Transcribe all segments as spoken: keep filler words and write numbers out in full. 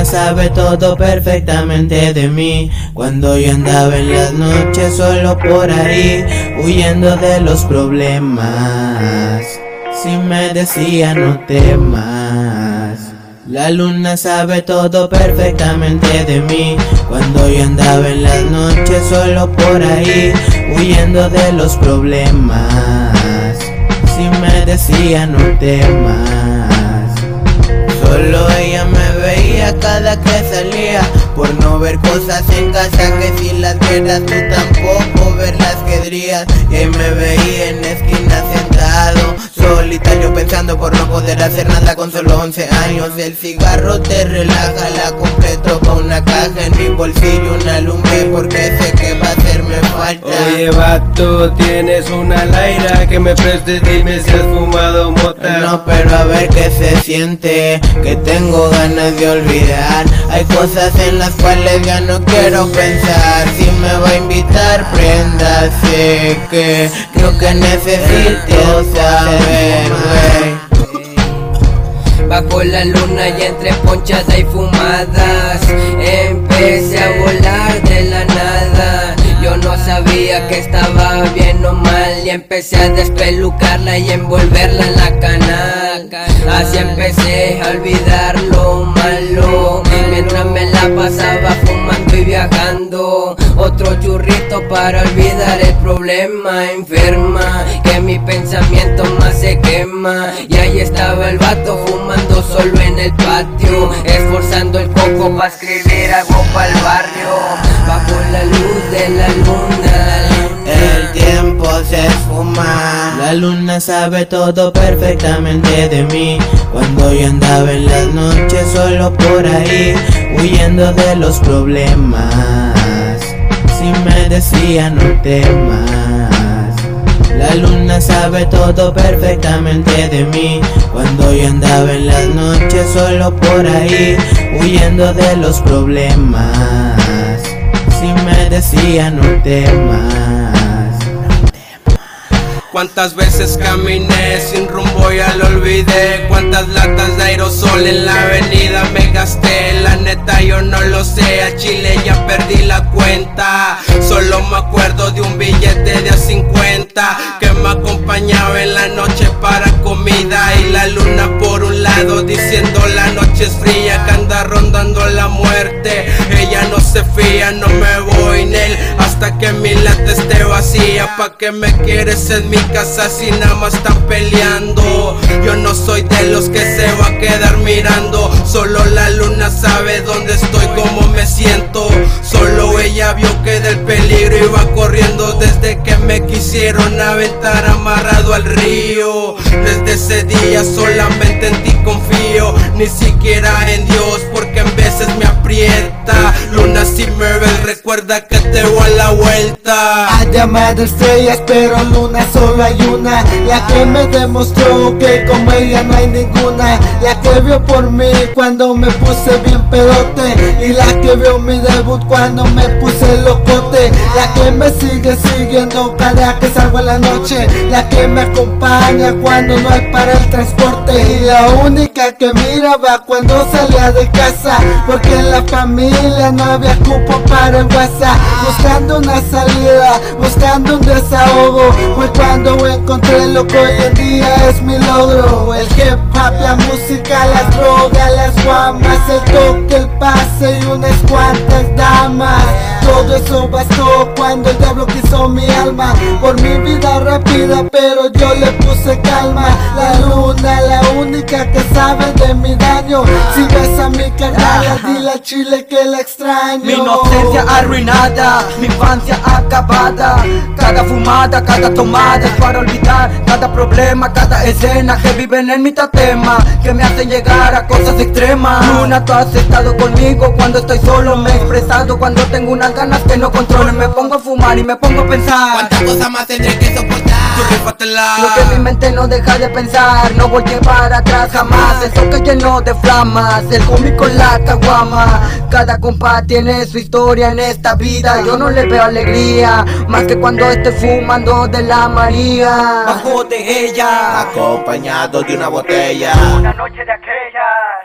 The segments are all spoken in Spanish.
luna sabe todo perfectamente de mí. Cuando yo andaba en las noches solo por ahí, huyendo de los problemas, si me decía no temas. La luna sabe todo perfectamente de mí. Cuando yo andaba en las noches solo por ahí, huyendo de los problemas, si me decía no temas. Solo ella me veía cada que salía, por no ver cosas en casa que si las vieras tú tampoco verlas querrías. Y ahí me veía en la esquina sentado, solitario pensando por no poder hacer nada con solo once años. El cigarro te relaja, la completo pa' una caja en mi bolsillo, una lumbre porque sé que va a hacerme falta. Oye vato, tienes una laira que me prestes, dime si has fumado mota. No, pero a ver qué se siente, que tengo ganas de olvidar. Hay cosas en las cuales ya no quiero pensar. Si me va a invitar, prenda, sé que creo que necesito saber, wey. Bajo la luna y entre ponchadas y fumadas, empecé a volar de la nada. Yo no sabía que estaba bien o mal, y empecé a despelucarla y envolverla en la canal. Así empecé a olvidar lo malo, mientras me la pasaba fumando y viajando. Otro churrito para olvidar el problema, enferma, que mi pensamiento más se quema. Y ahí estaba el vato fumando solo en el patio, esforzando el coco pa' escribir algo pa'l barrio. Bajo la luz de la luna, el tiempo se esfuma. La luna sabe todo perfectamente de mí. Cuando yo andaba en las noches solo por ahí, huyendo de los problemas, si me decía no temas. La luna sabe todo perfectamente de mí. Cuando yo andaba en las noches solo por ahí, huyendo de los problemas, si me decía no temas. Cuántas veces caminé sin rumbo ya lo olvidé. Cuántas latas de aerosol en la avenida me gasté. La neta yo no lo sé, a Chile ya perdí la cuenta. Solo me acuerdo de un billete de a cincuenta que me acompañaba en la noche para comida. Y la luna por un lado diciendo la noche es fría, que anda rondando la muerte. Ella no se fía, no me voy en él hasta que mi lata esté vacía. ¿Pa' qué me quieres en mi casa si nada más están peleando? Yo no soy de los que se va a quedar mirando. Solo la luna sabe dónde estoy, cómo me siento. Solo ella vio que del peligro iba corriendo desde que me quisieron aventar amarrado al río. Desde ese día solamente en ti confío, ni siquiera en Dios porque en veces me aprieta. Luna, si me ves recuerda que te voy a la vuelta. Ha llamado estrellas pero luna solo hay una, la que me demostró que como ella no hay ninguna. La que vio por mí cuando me puse bien pedote, y la que vio mi debut cuando me puse locote. La que me sigue siguiendo cada que salgo en la noche, la que me acompaña cuando no hay para el transporte, y la única que miraba cuando salía de casa, porque en la familia no había cupo para el WhatsApp. Buscando una salida, buscando un desahogo, fue cuando encontré lo que hoy en día es mi logro. El hip hop, la música, las drogas, las guamas, el toque, el pase y unas cuantas damas. Todo eso bastó cuando el diablo quiso mi alma. Por mi vida rápida pero yo le puse calma. La luna, la única que sabe de mi daño. Si ves a mi carnal, dile a Chile que la extraño. Mi inocencia arruinada, mi infancia acabada. Cada fumada, cada tomada es para olvidar cada problema, cada escena que viven en mi tatema, que me hacen llegar a cosas extremas. Luna, tú has estado conmigo cuando estoy solo, me he expresado cuando tengo unas ganas que no controlo. Me pongo a fumar y me pongo a pensar ¿cuántas cosas más tendré que soportar? Tú rífatela. lo que mi mente no deja de pensar, no volteé para atrás jamás. El toque lleno de flamas, el homie con la caguama. Cada compa tiene su historia en esta vida. Yo no le veo alegría, más que cuando esté fumando de la María. Bajo de ella, Acompañado de una botella. una noche de aquellas.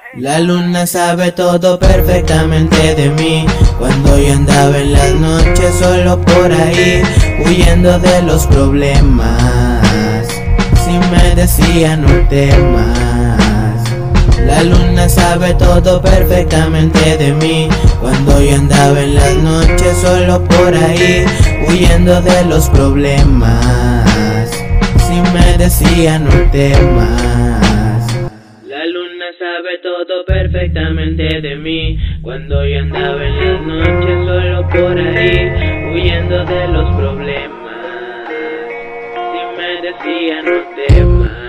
La luna sabe todo perfectamente de mí, cuando yo andaba en las noches solo por ahí, huyendo de los problemas. Si me decía no temas. La luna sabe todo perfectamente de mí, cuando yo andaba en las noches solo por ahí, huyendo de los problemas. Si me decía no temas. La luna sabe todo perfectamente de mí, cuando yo andaba en las noches solo por ahí, huyendo de los problemas. Si me decía no temas.